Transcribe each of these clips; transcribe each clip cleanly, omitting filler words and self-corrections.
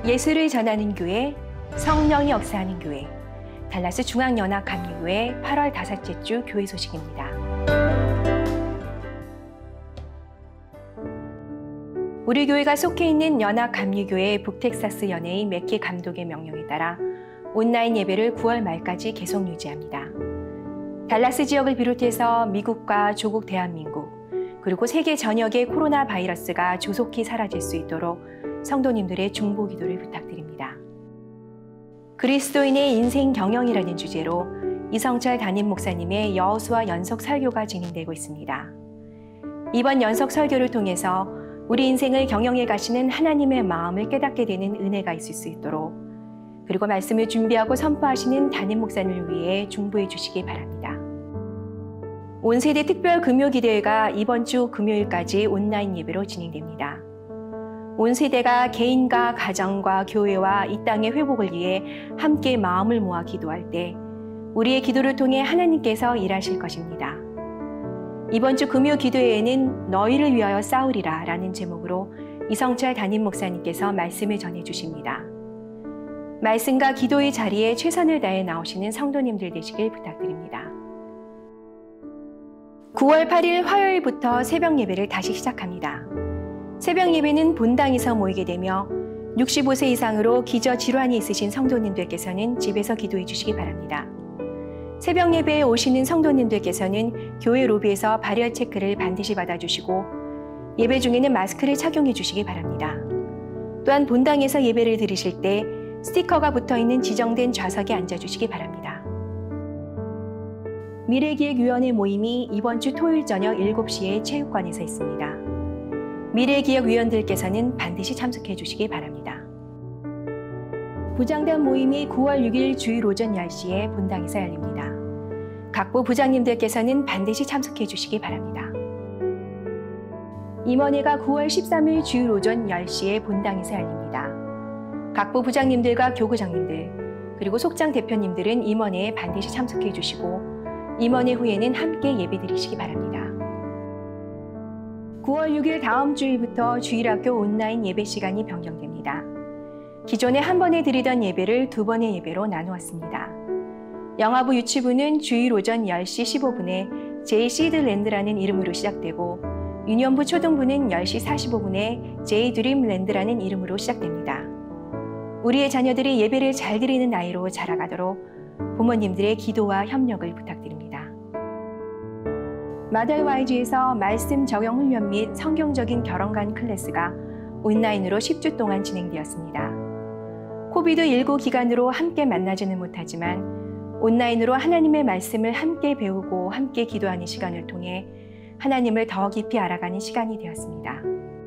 예수를 전하는 교회, 성령이 역사하는 교회, 달라스 중앙연합감리교회 8월 5째 주 교회 소식입니다. 우리 교회가 속해 있는 연합감리교회 북텍사스 연예인 맥키 감독의 명령에 따라 온라인 예배를 9월 말까지 계속 유지합니다. 달라스 지역을 비롯해서 미국과 조국 대한민국, 그리고 세계 전역의 코로나 바이러스가 조속히 사라질 수 있도록 성도님들의 중보 기도를 부탁드립니다. 그리스도인의 인생 경영이라는 주제로 이성철 담임 목사님의 여호수아 연속 설교가 진행되고 있습니다. 이번 연속 설교를 통해서 우리 인생을 경영해 가시는 하나님의 마음을 깨닫게 되는 은혜가 있을 수 있도록, 그리고 말씀을 준비하고 선포하시는 담임 목사님을 위해 중보해 주시기 바랍니다. 온세대 특별 금요기도회가 이번 주 금요일까지 온라인 예배로 진행됩니다. 온세대가 개인과 가정과 교회와 이 땅의 회복을 위해 함께 마음을 모아 기도할 때 우리의 기도를 통해 하나님께서 일하실 것입니다. 이번 주 금요 기도회에는 너희를 위하여 싸우리라 라는 제목으로 이성철 담임 목사님께서 말씀을 전해주십니다. 말씀과 기도의 자리에 최선을 다해 나오시는 성도님들 되시길 부탁드립니다. 9월 8일 화요일부터 새벽 예배를 다시 시작합니다. 새벽 예배는 본당에서 모이게 되며 65세 이상으로 기저질환이 있으신 성도님들께서는 집에서 기도해 주시기 바랍니다. 새벽 예배에 오시는 성도님들께서는 교회 로비에서 발열 체크를 반드시 받아주시고 예배 중에는 마스크를 착용해 주시기 바랍니다. 또한 본당에서 예배를 드리실 때 스티커가 붙어있는 지정된 좌석에 앉아주시기 바랍니다. 미래기획위원회 모임이 이번 주 토요일 저녁 7시에 체육관에서 있습니다. 미래기획위원들께서는 반드시 참석해 주시기 바랍니다. 부장단 모임이 9월 6일 주일 오전 10시에 본당에서 열립니다. 각부 부장님들께서는 반드시 참석해 주시기 바랍니다. 임원회가 9월 13일 주일 오전 10시에 본당에서 열립니다. 각부 부장님들과 교구장님들, 그리고 속장 대표님들은 임원회에 반드시 참석해 주시고 임원회 후에는 함께 예배 드리시기 바랍니다. 9월 6일 다음 주일부터 주일학교 온라인 예배 시간이 변경됩니다. 기존에 한 번에 드리던 예배를 2번의 예배로 나누었습니다. 영화부 유치부는 주일 오전 10시 15분에 제이시드랜드라는 이름으로 시작되고 유년부 초등부는 10시 45분에 제이드림랜드라는 이름으로 시작됩니다. 우리의 자녀들이 예배를 잘 드리는 나이로 자라가도록 부모님들의 기도와 협력을 부탁드립니다. 마더와이즈에서 말씀 적용 훈련 및 성경적인 결혼관 클래스가 온라인으로 10주 동안 진행되었습니다. 코비드19 기간으로 함께 만나지는 못하지만 온라인으로 하나님의 말씀을 함께 배우고 함께 기도하는 시간을 통해 하나님을 더 깊이 알아가는 시간이 되었습니다.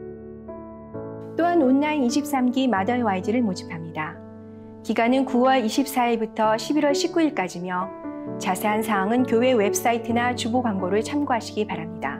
또한 온라인 23기 마더와이즈를 모집합니다. 기간은 9월 24일부터 11월 19일까지며 자세한 사항은 교회 웹사이트나 주보 광고를 참고하시기 바랍니다.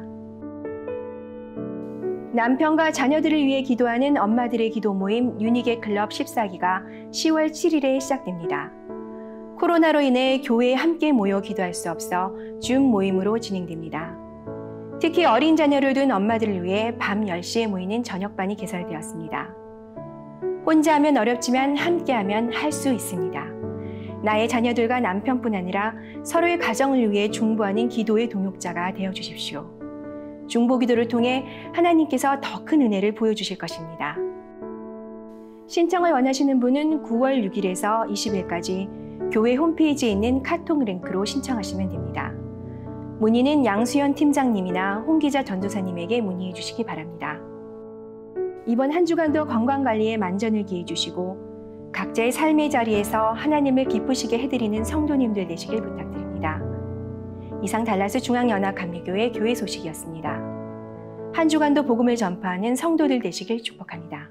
남편과 자녀들을 위해 기도하는 엄마들의 기도 모임 유니게 클럽 14기가 10월 7일에 시작됩니다. 코로나로 인해 교회에 함께 모여 기도할 수 없어 줌 모임으로 진행됩니다. 특히 어린 자녀를 둔 엄마들을 위해 밤 10시에 모이는 저녁반이 개설되었습니다. 혼자 하면 어렵지만 함께 하면 할 수 있습니다. 나의 자녀들과 남편뿐 아니라 서로의 가정을 위해 중보하는 기도의 동역자가 되어주십시오. 중보 기도를 통해 하나님께서 더 큰 은혜를 보여주실 것입니다. 신청을 원하시는 분은 9월 6일에서 20일까지 교회 홈페이지에 있는 카톡 링크로 신청하시면 됩니다. 문의는 양수연 팀장님이나 홍기자 전도사님에게 문의해 주시기 바랍니다. 이번 한 주간도 건강관리에 만전을 기해 주시고 각자의 삶의 자리에서 하나님을 기쁘시게 해드리는 성도님들 되시길 부탁드립니다. 이상 달라스 중앙연합감리교회 교회 소식이었습니다. 한 주간도 복음을 전파하는 성도들 되시길 축복합니다.